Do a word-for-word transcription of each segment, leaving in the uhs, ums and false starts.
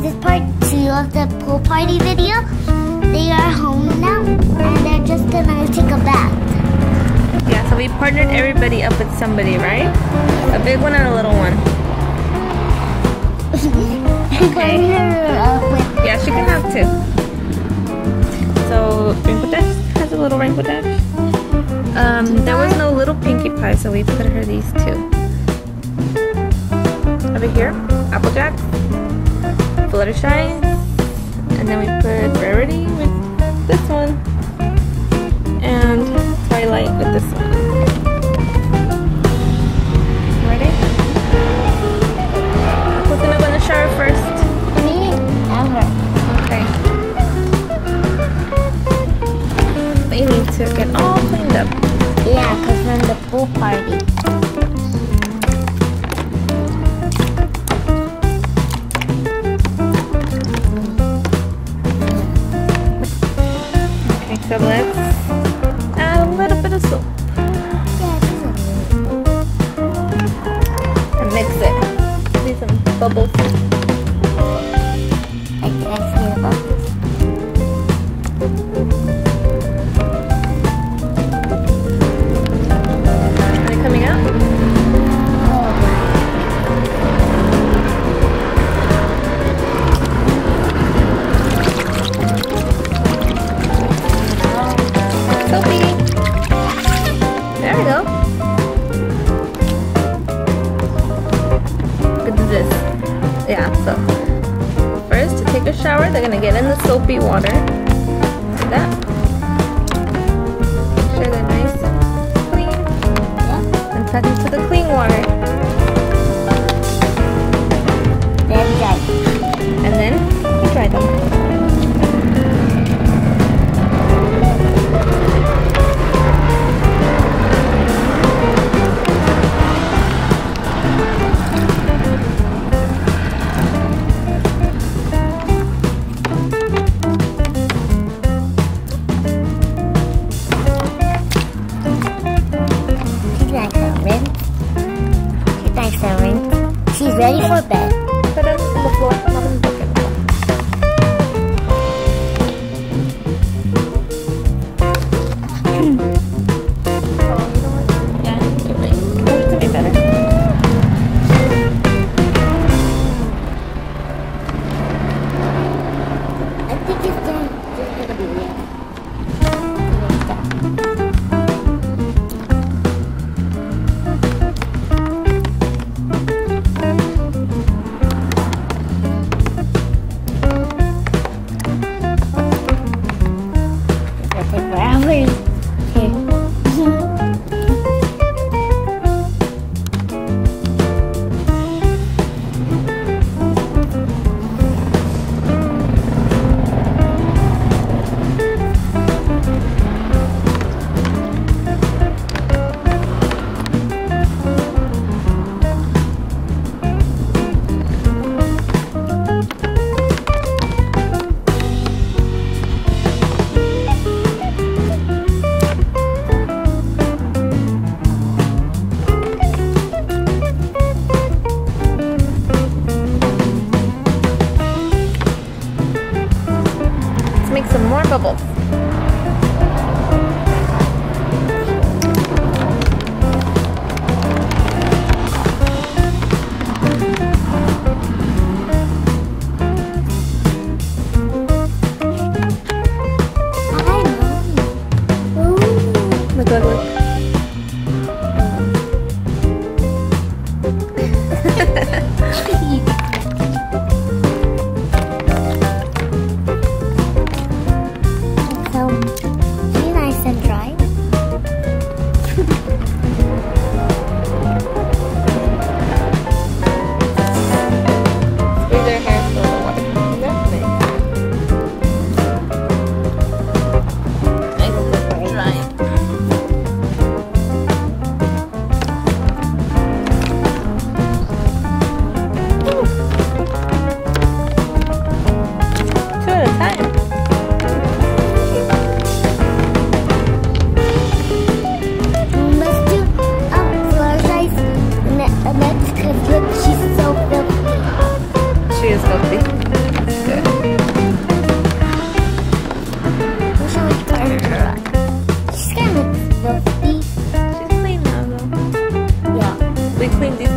this part two of the pool party video. They are home now, and they're just gonna take a bath. Yeah, so we partnered everybody up with somebody, right? A big one and a little one. Okay. Yeah, she can have two. So Rainbow Dash has a little Rainbow Dash. Um, there was no little Pinkie Pie, so we put her these two. Over here, Applejack, Fluttershy, and then we put Rarity with this one, and Twilight with this one. Ready? Who's gonna go in the shower first? Me and her. Okay. But you need to get all cleaned up. Yeah, because we're in the pool party. Okay, so let's add a little bit of soap and mix it. See some bubbles. I can I see the bubbles. Are they coming out? Soapy. There we go. Look at this. Yeah, so first to take a shower, they're gonna get in the soapy water. Like that. Make sure they're nice and clean. And tuck into the clean water. Then dry. And then you dry them. She's ready for bed. Put them on the floor, not in the bucket. Oh, you know what? Yeah, you're right. It's gonna be better. I think it's gonna, it's gonna be weird. Make some more bubbles. Look, look, look.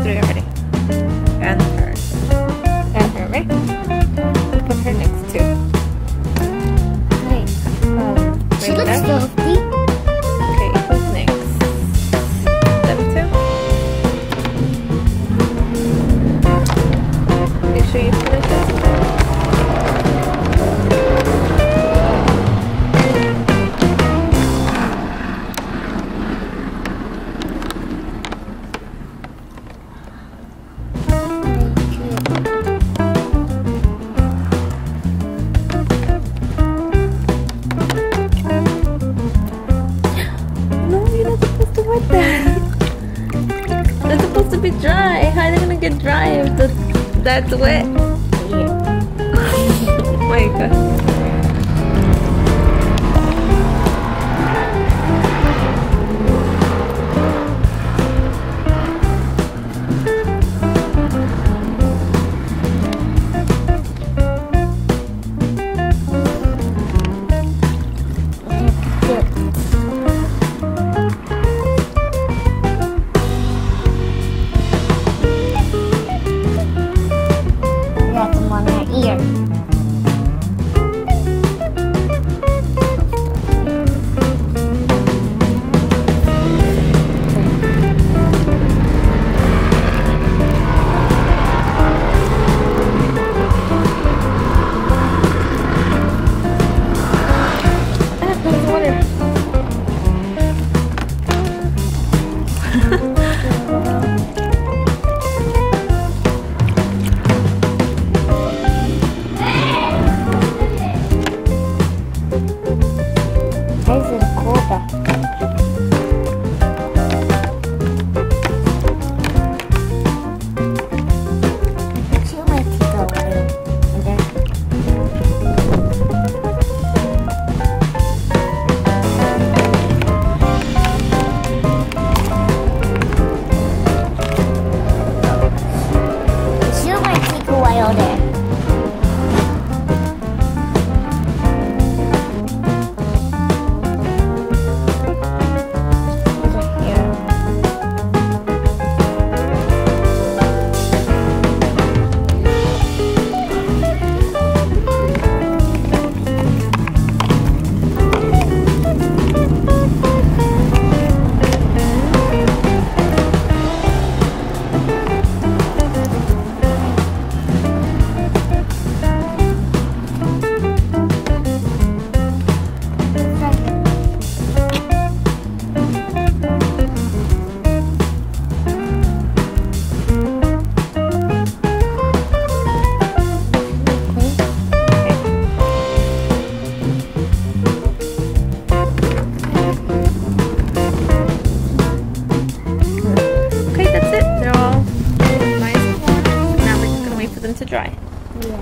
three already. And her. And her, right? Put her next to. Wait. Um, She right looks there. filthy. Okay, who's next? Them two? Make sure you finish it. No, you're not supposed to wet that. They're supposed to be dry. How are they gonna get dry if the, that's wet? Oh my god. Got them on her ear. Ah, there's water. This is Cobra. She might take a while. And then she might take a while there. Okay, that's it. They're all nice. Now we're just gonna wait for them to dry. Yeah.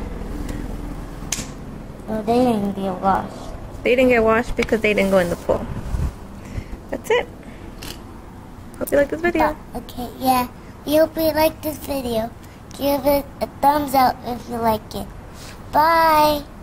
Oh, they didn't get washed. They didn't get washed because they didn't go in the pool. That's it. Hope you like this video. Okay, yeah. We hope you like this video. Give it a thumbs up if you like it. Bye.